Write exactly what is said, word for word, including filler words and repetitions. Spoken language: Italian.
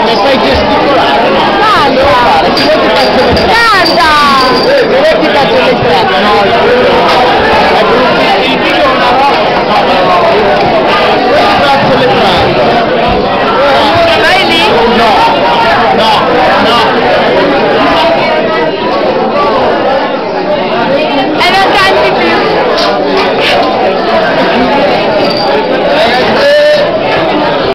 mi fai gesticolare, no? Canta! Se vuoi ti faccio le tre. Canta! Se vuoi ti faccio le tre.